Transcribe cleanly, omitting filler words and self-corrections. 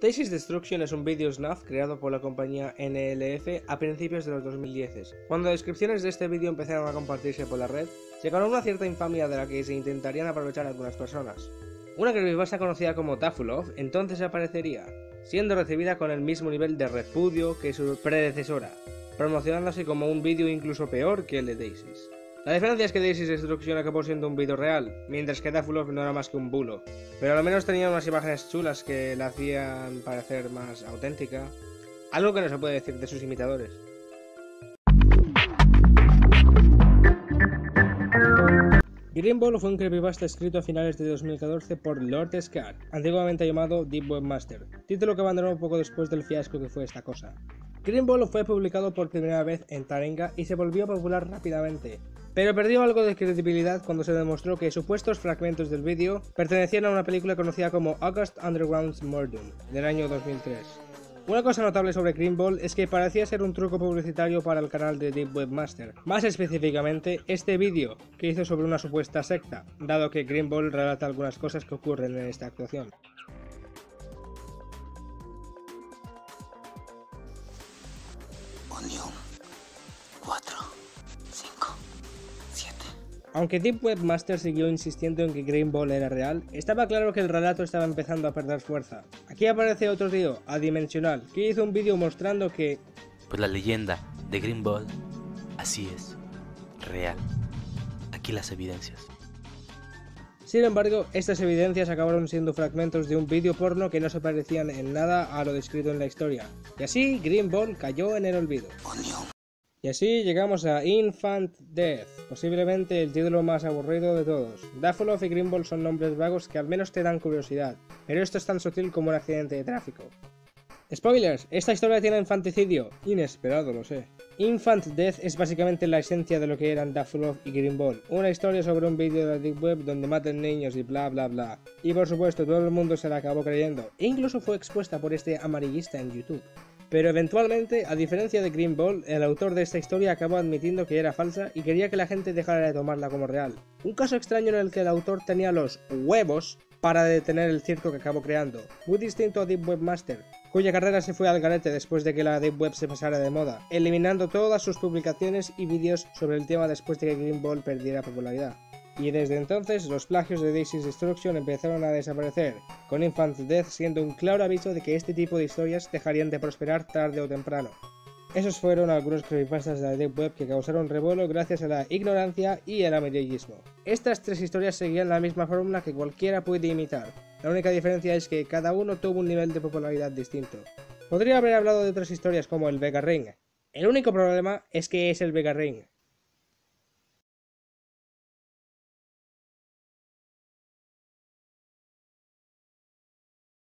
Daisy's Destruction es un video snuff creado por la compañía NLF a principios de los 2010. Cuando descripciones de este vídeo empezaron a compartirse por la red, se ganó una cierta infamia de la que se intentarían aprovechar algunas personas. Una creepypasta conocida como Tafulov entonces aparecería, siendo recibida con el mismo nivel de repudio que su predecesora, promocionándose como un vídeo incluso peor que el de Daisy's. La diferencia es que Daisy's Destruction acabó siendo un vídeo real, mientras que Tafulov no era más que un bulo, pero al menos tenía unas imágenes chulas que la hacían parecer más auténtica, algo que no se puede decir de sus imitadores. Green Ball fue un creepypasta escrito a finales de 2014 por Lord Scar, antiguamente llamado Deep Webmaster, título que abandonó poco después del fiasco que fue esta cosa. Green Ball fue publicado por primera vez en Taringa y se volvió popular rápidamente, pero perdió algo de credibilidad cuando se demostró que supuestos fragmentos del vídeo pertenecían a una película conocida como August Underground's Murder, del año 2003. Una cosa notable sobre Green Ball es que parecía ser un truco publicitario para el canal de Deep Webmaster, más específicamente este vídeo que hizo sobre una supuesta secta, dado que Green Ball relata algunas cosas que ocurren en esta actuación. Unión 4, 5, 7. Aunque Deep Webmaster siguió insistiendo en que Green Ball era real, estaba claro que el relato estaba empezando a perder fuerza. Aquí aparece otro tío, Adimensional, que hizo un vídeo mostrando que Pues la leyenda de Green Ball, así es, real. Aquí las evidencias. Sin embargo, estas evidencias acabaron siendo fragmentos de un vídeo porno que no se parecían en nada a lo descrito en la historia, y así Green Ball cayó en el olvido. Unión. Y así llegamos a Infant Death, posiblemente el título más aburrido de todos. Tafulov y Green Ball son nombres vagos que al menos te dan curiosidad, pero esto es tan sutil como un accidente de tráfico. Spoilers, esta historia tiene infanticidio. Inesperado, lo sé. Infant Death es básicamente la esencia de lo que eran Tafulov y Green Ball, una historia sobre un vídeo de la Deep Web donde matan niños y bla bla bla. Y por supuesto todo el mundo se la acabó creyendo, e incluso fue expuesta por este amarillista en YouTube. Pero eventualmente, a diferencia de Green Ball, el autor de esta historia acabó admitiendo que era falsa y quería que la gente dejara de tomarla como real. Un caso extraño en el que el autor tenía los huevos para detener el circo que acabó creando, muy distinto a Deep Webmaster, cuya carrera se fue al garete después de que la Deep Web se pasara de moda, eliminando todas sus publicaciones y vídeos sobre el tema después de que Green Ball perdiera popularidad. Y desde entonces los plagios de Daisy's Destruction empezaron a desaparecer, con Infant Death siendo un claro aviso de que este tipo de historias dejarían de prosperar tarde o temprano. Esos fueron algunos creepypastas de la Deep Web que causaron revuelo gracias a la ignorancia y el amarillismo. Estas tres historias seguían la misma fórmula que cualquiera puede imitar, la única diferencia es que cada uno tuvo un nivel de popularidad distinto. Podría haber hablado de otras historias como el Vega Ring. El único problema es que es el Vega Ring.